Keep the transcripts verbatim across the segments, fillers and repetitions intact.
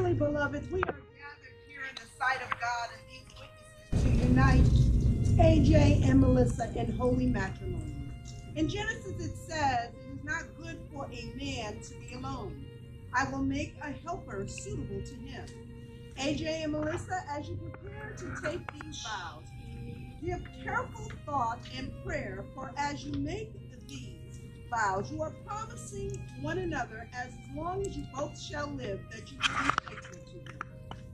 Dearly beloved, we are gathered here in the sight of God and these witnesses to unite A J and Melissa in holy matrimony. In Genesis it says, "It is not good for a man to be alone. I will make a helper suitable to him." A J and Melissa, as you prepare to take these vows, give careful thought and prayer, for as you make these vows, you are promising one another, as long as you both shall live, that you will be faithful to him.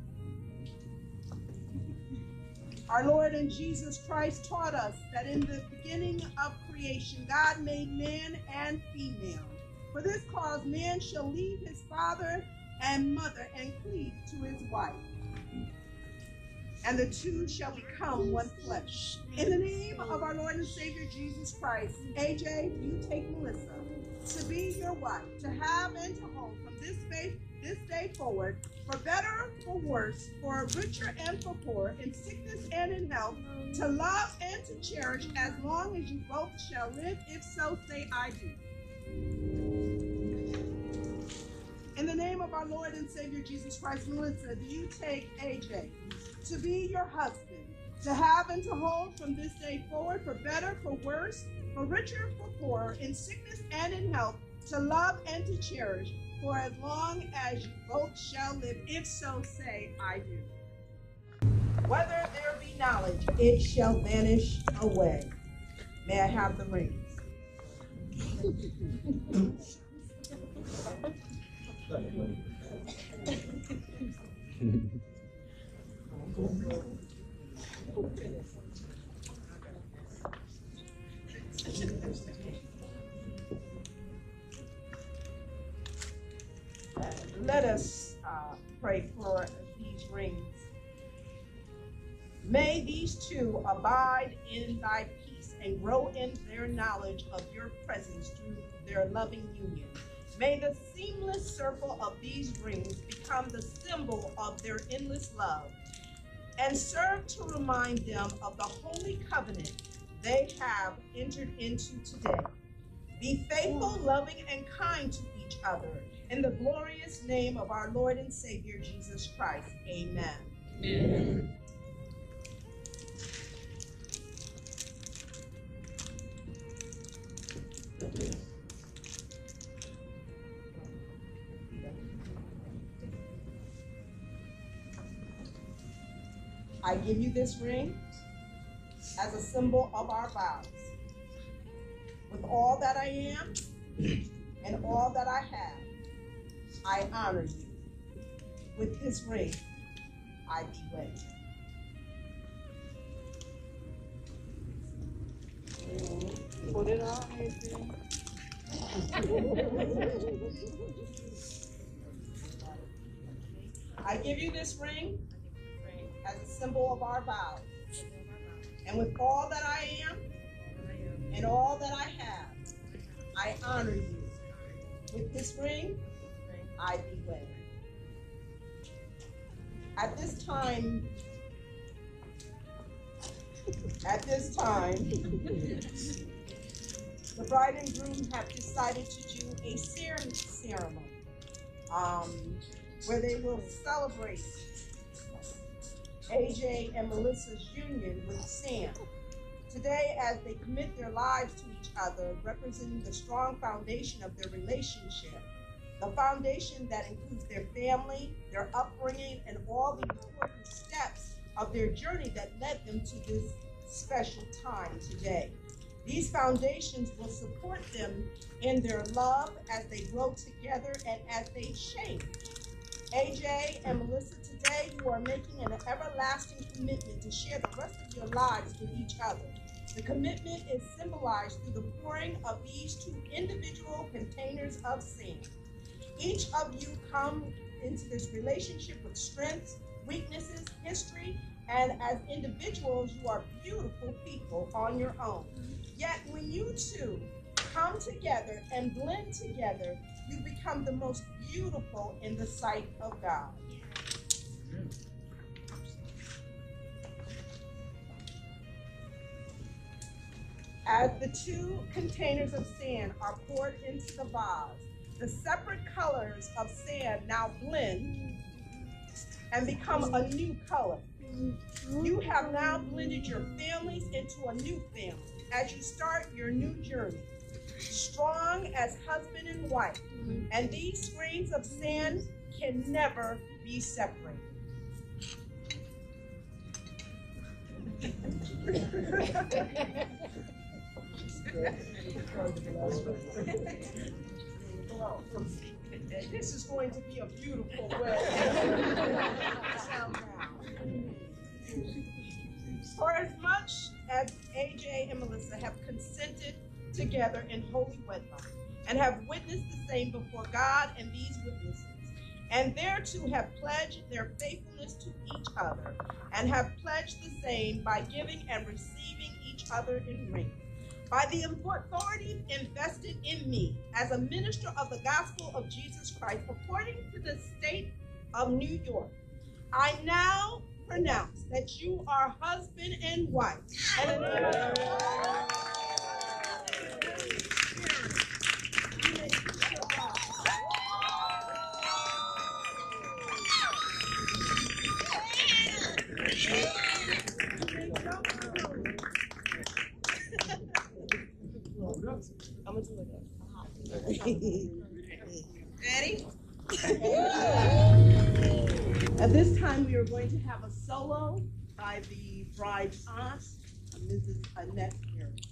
Our Lord and Jesus Christ taught us that in the beginning of creation, God made man and female. For this cause, man shall leave his father and mother and cleave to his wife, and the two shall become one flesh. In the name of our Lord and Savior Jesus Christ, A J, you take Melissa to be your wife, to have and to hold from this day, this day forward, for better, for worse, for richer and for poor, in sickness and in health, to love and to cherish, as long as you both shall live. If so, say I do. In the name of our Lord and Savior Jesus Christ, Melissa, do you take A J to be your husband, to have and to hold from this day forward, for better, for worse, for richer, for poorer, in sickness and in health, to love and to cherish, for as long as you both shall live? If so, say I do. Whether there be knowledge, it shall vanish away. May I have the rings? Let us uh, pray for these rings. May these two abide in thy peace and grow in their knowledge of your presence through their loving union. May the seamless circle of these rings become the symbol of their endless love and serve to remind them of the holy covenant they have entered into today. Be faithful, loving, and kind to each other. In the glorious name of our Lord and Savior, Jesus Christ. Amen. Amen. I give you this ring as a symbol of our vows. With all that I am and all that I have, I honor you. With this ring, I be wed. Put it on, Adrian. I give you this ring as a symbol of our vows. And with all that I am and all that I have, I honor you. With this ring, I be wed. At this time, at this time, the bride and groom have decided to do a ceremony um, where they will celebrate A J and Melissa's union with Sam. Today, as they commit their lives to each other, representing the strong foundation of their relationship, the foundation that includes their family, their upbringing, and all the important steps of their journey that led them to this special time today. These foundations will support them in their love as they grow together and as they change. A J and Melissa, today you are making an everlasting commitment to share the rest of your lives with each other. The commitment is symbolized through the pouring of these two individual containers of sand. Each of you come into this relationship with strengths, weaknesses, history, and as individuals, you are beautiful people on your own. Yet when you two come together and blend together, you become the most beautiful in the sight of God. As the two containers of sand are poured into the vase, the separate colors of sand now blend and become a new color. You have now blended your families into a new family as you start your new journey, strong as husband and wife, and these grains of sand can never be separated. This is going to be a beautiful wedding. For as much as A J and Melissa have consented together in holy wedlock and have witnessed the same before God and these witnesses, and thereto have pledged their faithfulness to each other, and have pledged the same by giving and receiving each other in rings, by the authority invested in me as a minister of the gospel of Jesus Christ, according to the state of New York, I now pronounce that you are husband and wife. And in the name of the Lord, I'm gonna do it. Ready? At this time, we are going to have a solo by the bride's aunt, Missus Annette Harris.